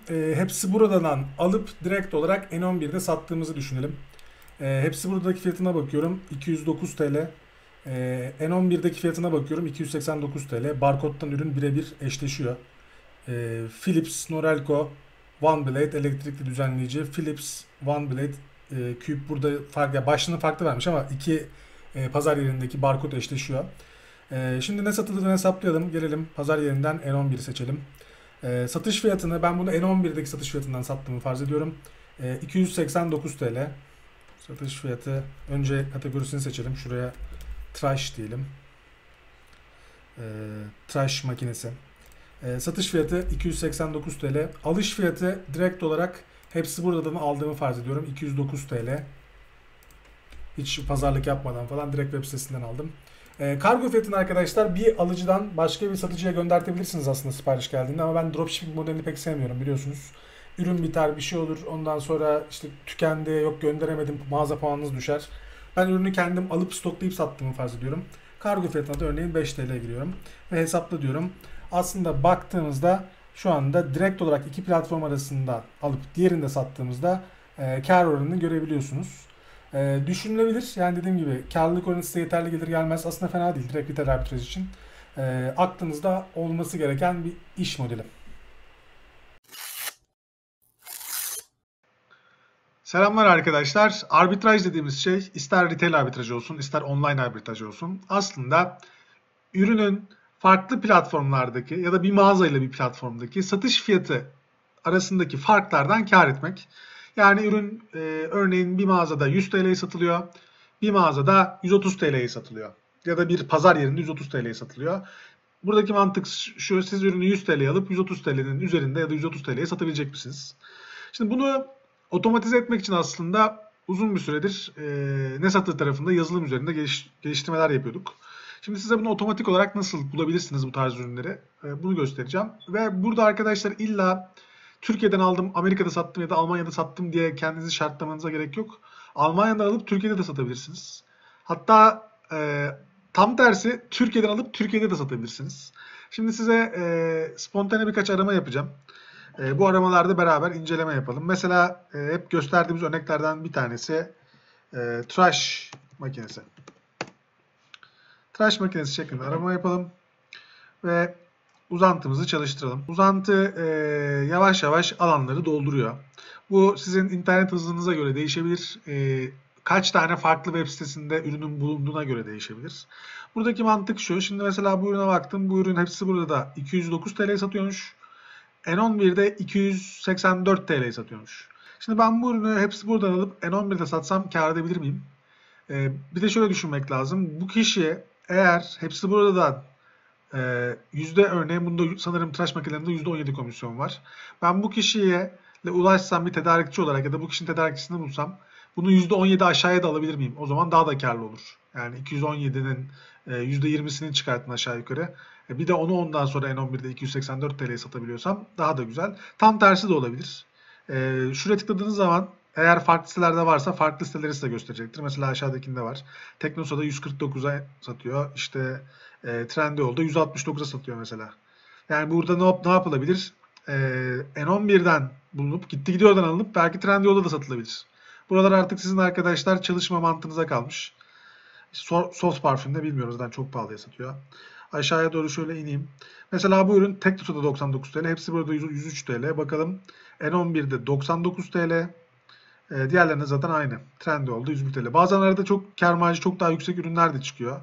hepsi buradan alıp direkt olarak N11'de sattığımızı düşünelim. Hepsi buradaki fiyatına bakıyorum 209 TL. N11'deki fiyatına bakıyorum 289 TL. Barkod'dan ürün birebir eşleşiyor. Philips Norelco One Blade elektrikli düzenleyici. Philips One Blade Cube burada fark ya başlığını farklı vermiş ama iki pazar yerindeki barkod eşleşiyor. Şimdi ne satıldığını hesaplayalım. Gelelim pazar yerinden N11'i seçelim. Satış fiyatını ben bunu N11'deki satış fiyatından sattığımı farz ediyorum. 289 TL. Satış fiyatı önce kategorisini seçelim. Şuraya trash diyelim. Trash makinesi. Satış fiyatı 289 TL. Alış fiyatı direkt olarak hepsi buradan aldığımı farz ediyorum. 209 TL. Hiç pazarlık yapmadan falan direkt web sitesinden aldım. Kargo fiyatını arkadaşlar bir alıcıdan başka bir satıcıya göndertebilirsiniz aslında sipariş geldiğinde ama ben dropshipping modelini pek sevmiyorum biliyorsunuz. Ürün biter bir şey olur ondan sonra işte tükendi yok gönderemedim mağaza puanınız düşer. Ben ürünü kendim alıp stoklayıp sattığımı farz ediyorum. Kargo fiyatına da örneğin 5 TL giriyorum ve hesapla diyorum. Aslında baktığımızda şu anda direkt olarak iki platform arasında alıp diğerinde sattığımızda kar oranını görebiliyorsunuz. Düşünülebilir. Yani dediğim gibi karlılık oranı size yeterli gelir gelmez. Aslında fena değil. Direkt retail arbitraj için. Aklınızda olması gereken bir iş modeli. Selamlar arkadaşlar. Arbitraj dediğimiz şey ister retail arbitraj olsun ister online arbitraj olsun. Aslında ürünün farklı platformlardaki ya da bir mağaza ile bir platformdaki satış fiyatı arasındaki farklardan kar etmek. Yani ürün örneğin bir mağazada 100 TL'ye satılıyor, bir mağazada 130 TL'ye satılıyor. Ya da bir pazar yerinde 130 TL'ye satılıyor. Buradaki mantık şu, siz ürünü 100 TL'ye alıp 130 TL'nin üzerinde ya da 130 TL'ye satabilecek misiniz? Şimdi bunu otomatize etmek için aslında uzun bir süredir ne sattığı tarafında yazılım üzerinde geliştirmeler yapıyorduk. Şimdi size bunu otomatik olarak nasıl bulabilirsiniz bu tarz ürünleri bunu göstereceğim. Ve burada arkadaşlar illa Türkiye'den aldım, Amerika'da sattım ya da Almanya'da sattım diye kendinizi şartlamanıza gerek yok. Almanya'da alıp Türkiye'de de satabilirsiniz. Hatta tam tersi Türkiye'den alıp Türkiye'de de satabilirsiniz. Şimdi size spontane birkaç arama yapacağım. Bu aramalarda beraber inceleme yapalım. Mesela hep gösterdiğimiz örneklerden bir tanesi trash makinesi. Trash makinesi şeklinde arama yapalım ve uzantımızı çalıştıralım. Uzantı yavaş yavaş alanları dolduruyor. Bu sizin internet hızınıza göre değişebilir. Kaç tane farklı web sitesinde ürünün bulunduğuna göre değişebilir. Buradaki mantık şu. Şimdi mesela bu ürüne baktım. Bu ürün hepsi burada da 209 TL satıyormuş. N11'de 284 TL satıyormuş. Şimdi ben bu ürünü hepsi buradan alıp N11'de satsam kâr edebilir miyim? Bir de şöyle düşünmek lazım. Bu kişiye eğer hepsi burada da örneğin bunda sanırım tıraş makinelerinde %17 komisyon var. Ben bu kişiye ulaşsam bir tedarikçi olarak ya da bu kişinin tedarikçisini bulsam bunu %17 aşağıya da alabilir miyim? O zaman daha da karlı olur. Yani 217'nin %20'sini çıkartın aşağı yukarı. Bir de onu ondan sonra N11'de 284 TL'ye satabiliyorsam daha da güzel. Tam tersi de olabilir. Şuraya tıkladığınız zaman eğer farklı sitelerde varsa farklı siteleri size gösterecektir. Mesela aşağıdakinde var. Teknosa'da 149'a satıyor. İşte Trendyol'da 169'a satıyor mesela. Yani burada ne yapılabilir? N11'den bulunup gidiyordan alınıp belki Trendyol'da da satılabilir. Buralar artık sizin arkadaşlar çalışma mantığınıza kalmış. Soft parfümde bilmiyoruz zaten çok pahalıya satıyor. Aşağıya doğru şöyle ineyim. Mesela bu ürün tek tutada 99 TL. Hepsi burada 103 TL. Bakalım N11'de 99 TL. Diğerlerine zaten aynı. Trendyol'da 101 TL. Bazen arada çok kâr marjı çok daha yüksek ürünler de çıkıyor.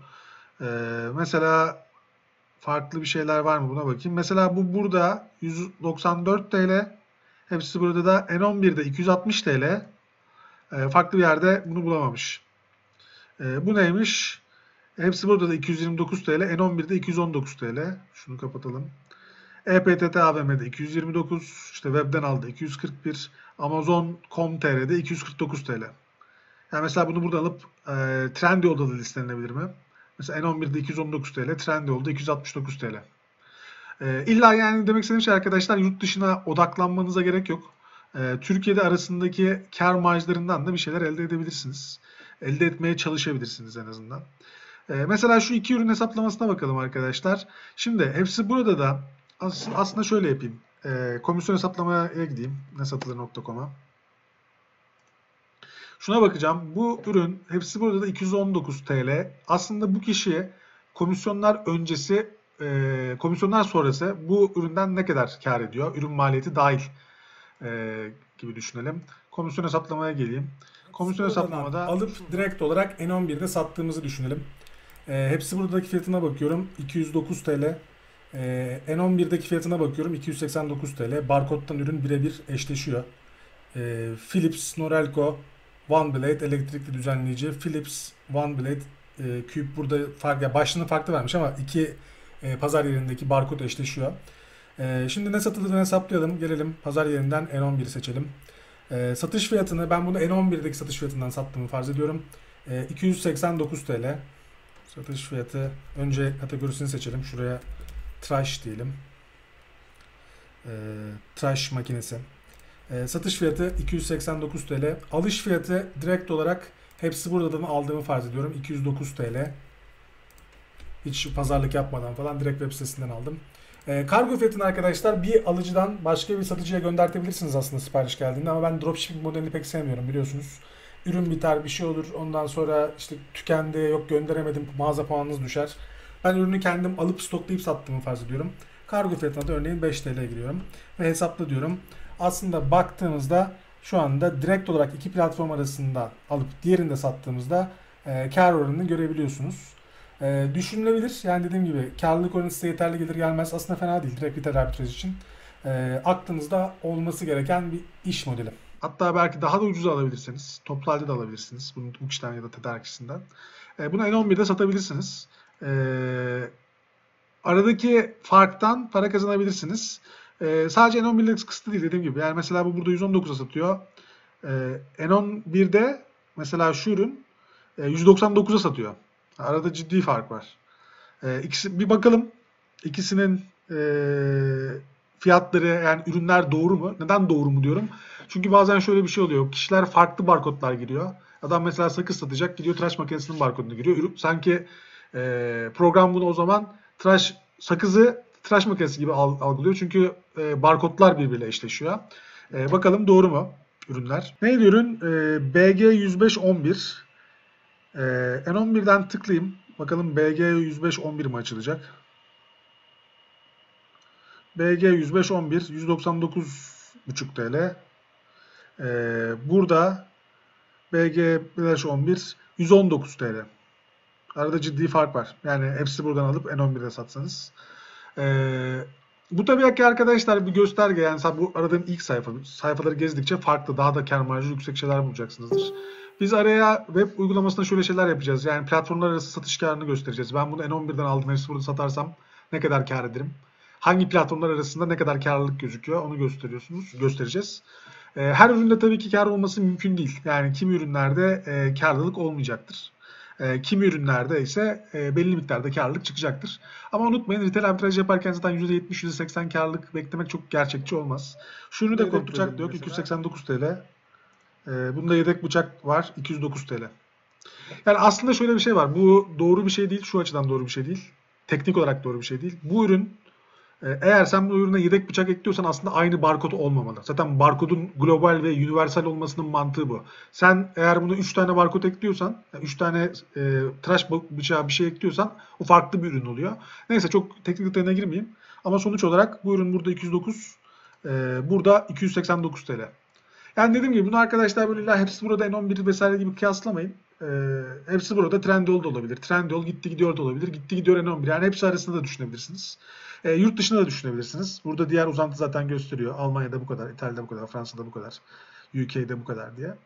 Mesela farklı bir şeyler var mı buna bakayım. Mesela bu burada 194 TL. Hepsi burada da N11'de 260 TL. Farklı bir yerde bunu bulamamış. Bu neymiş? Hepsi burada da 229 TL. N11'de 219 TL. Şunu kapatalım. EPTT AVM'de 229. İşte webden aldı 241. Amazon.com.tr'de 249 TL. Yani mesela bunu burada alıp Trendyol'da da listelenebilir mi? Mesela N11'de 219 TL, Trendyol'da 269 TL. İlla yani demek istediğim şey arkadaşlar yurt dışına odaklanmanıza gerek yok. Türkiye'de arasındaki kar marjlarından da bir şeyler elde edebilirsiniz. Elde etmeye çalışabilirsiniz en azından. Mesela şu iki ürün hesaplamasına bakalım arkadaşlar. Şimdi hepsi burada da aslında şöyle yapayım. komisyon hesaplamaya gideyim. Nesatılır.com'a. Şuna bakacağım. Bu ürün hepsi burada da 219 TL. Aslında bu kişiye komisyonlar öncesi, komisyonlar sonrası bu üründen ne kadar kar ediyor? Ürün maliyeti dahil gibi düşünelim. Komisyon hesaplamaya geleyim. Komisyon hesaplamada alıp direkt olarak N11'de sattığımızı düşünelim. Hepsi buradaki fiyatına bakıyorum. 209 TL. N11'deki fiyatına bakıyorum. 289 TL. Barkod'dan ürün birebir eşleşiyor. Philips, Norelco, OneBlade elektrikli düzenleyici. Philips, OneBlade, Cube burada fark, başlığını farklı vermiş ama iki pazar yerindeki barkod eşleşiyor. Şimdi ne satıldığını hesaplayalım. Gelelim pazar yerinden N11'i seçelim. Satış fiyatını ben bunu N11'deki satış fiyatından sattığımı farz ediyorum. 289 TL. Satış fiyatı önce kategorisini seçelim. Şuraya trash diyelim. Trash makinesi. Satış fiyatı 289 TL. Alış fiyatı direkt olarak hepsi buradan aldığımı farz ediyorum. 209 TL. Hiç pazarlık yapmadan falan direkt web sitesinden aldım. Kargo fiyatını arkadaşlar bir alıcıdan başka bir satıcıya göndertebilirsiniz aslında sipariş geldiğinde ama ben dropshipping modelini pek sevmiyorum biliyorsunuz. Ürün biter bir şey olur ondan sonra işte tükendi yok gönderemedim mağaza puanınız düşer. Ben ürünü kendim alıp stoklayıp sattığımı farz ediyorum. Kargo fiyatına da örneğin 5 TL giriyorum ve hesapla diyorum. Aslında baktığımızda şu anda direkt olarak iki platform arasında alıp diğerinde sattığımızda kar oranını görebiliyorsunuz. Düşünülebilir. Yani dediğim gibi karlılık oranı size yeterli gelir gelmez. Aslında fena değil. Direkt biter arbitraj için. Aklınızda olması gereken bir iş modeli. Hatta belki daha da ucuza alabilirsiniz. Toplu halde de alabilirsiniz. Bu kişiden ya da tedarikçisinden. Bunu N11'de satabilirsiniz. Aradaki farktan para kazanabilirsiniz. Sadece N11'de kısıtlı değil dediğim gibi. Yani mesela bu burada 119'a satıyor. N11'de mesela şu ürün 199'a satıyor. Arada ciddi fark var. İkisi, bir bakalım ikisinin fiyatları yani ürünler doğru mu? Neden doğru mu diyorum? Çünkü bazen şöyle bir şey oluyor. Kişiler farklı barkodlar giriyor. Adam mesela sakız satacak. Gidiyor tıraş makinesinin barkodunu giriyor. Sanki program bunu o zaman sakızı tıraş makinesi gibi algılıyor. Çünkü barkodlar birbiriyle eşleşiyor. Bakalım doğru mu ürünler? Neydi ürün? BG10511. N11'den tıklayayım. Bakalım BG10511 mi açılacak? BG10511 199,5 TL. Burada BG111 119 TL. Arada ciddi fark var. Yani hepsi buradan alıp N11'de satsanız. Bu tabii ki arkadaşlar bir gösterge. Yani bu aradığım ilk sayfaları gezdikçe farklı, daha da kar marjı yüksek şeyler bulacaksınızdır. Biz araya web uygulamasında şöyle şeyler yapacağız. Yani platformlar arası satış karını göstereceğiz. Ben bunu N11'den aldım. Hepsi burada satarsam ne kadar kar ederim? Hangi platformlar arasında ne kadar karlılık gözüküyor? Onu göstereceğiz. Her üründe tabii ki kar olması mümkün değil. Yani kimi ürünlerde karlılık olmayacaktır. Kimi ürünlerde ise belli miktarda karlılık çıkacaktır. Ama unutmayın retail arbitraj yaparken zaten %70, %80 karlılık beklemek çok gerçekçi olmaz. Şunu da kontrol bıçak yok 289 TL. Bunda yedek bıçak var 209 TL. Yani aslında şöyle bir şey var. Bu doğru bir şey değil. Şu açıdan doğru bir şey değil. Teknik olarak doğru bir şey değil. Bu ürün eğer sen bu ürüne yedek bıçak ekliyorsan aslında aynı barkodu olmamalı. Zaten barkodun global ve universal olmasının mantığı bu. Sen eğer bunu 3 tane barkod ekliyorsan, 3 tane tıraş bıçağı bir şey ekliyorsan o farklı bir ürün oluyor. Neyse çok teknik detayına girmeyeyim. Ama sonuç olarak bu ürün burada 209, burada 289 TL. Yani dediğim gibi bunu arkadaşlar böyle illa hepsi burada N11 vesaire gibi kıyaslamayın. Hepsi burada Trendyol da olabilir. Trendyol gitti gidiyor da olabilir. Gitti gidiyor N11. Yani hepsi arasında da düşünebilirsiniz. Yurt dışında da düşünebilirsiniz. Burada diğer uzantı zaten gösteriyor. Almanya'da bu kadar, İtalya'da bu kadar, Fransa'da bu kadar, UK'de bu kadar diye.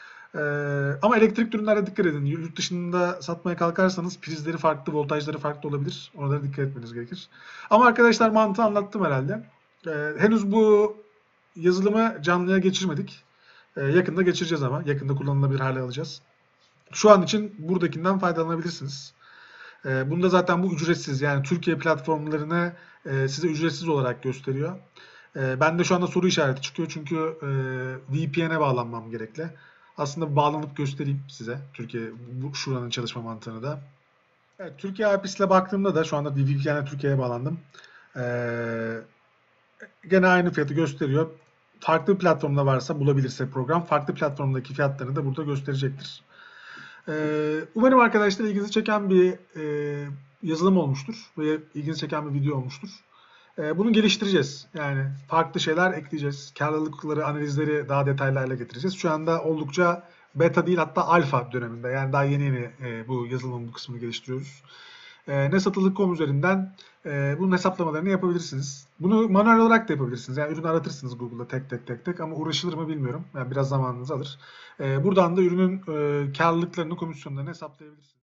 Ama elektrik ürünlere dikkat edin. Yurt dışında satmaya kalkarsanız prizleri farklı, voltajları farklı olabilir. Oralara dikkat etmeniz gerekir. Ama arkadaşlar mantığı anlattım herhalde. Henüz bu yazılımı canlıya geçirmedik. Yakında geçireceğiz ama. Yakında kullanılabilir hale alacağız. Şu an için buradakinden faydalanabilirsiniz. Bunda zaten bu ücretsiz. Yani Türkiye platformlarını size ücretsiz olarak gösteriyor. Bende şu anda soru işareti çıkıyor. Çünkü VPN'e bağlanmam gerekli. Aslında bağlanıp göstereyim size. Türkiye şuranın çalışma mantığını da. Evet, Türkiye IP'sine baktığımda da şu anda VPN'e Türkiye'ye bağlandım. gene aynı fiyatı gösteriyor. Farklı bir platformda varsa, bulabilirse program, farklı platformdaki fiyatlarını da burada gösterecektir. Umarım arkadaşlar ilginizi çeken bir yazılım olmuştur ve ilginizi çeken bir video olmuştur. Bunu geliştireceğiz. Yani farklı şeyler ekleyeceğiz. Karlılıkları, analizleri daha detaylı hale getireceğiz. Şu anda oldukça beta değil, hatta alfa döneminde. Yani daha yeni bu yazılımın bu kısmını geliştiriyoruz. Nesatılık.com üzerinden bunun hesaplamalarını yapabilirsiniz. Bunu manuel olarak da yapabilirsiniz. Yani ürünü aratırsınız Google'da tek ama uğraşılır mı bilmiyorum. Yani biraz zamanınızı alır. Buradan da ürünün karlılıklarını, komisyonlarını hesaplayabilirsiniz.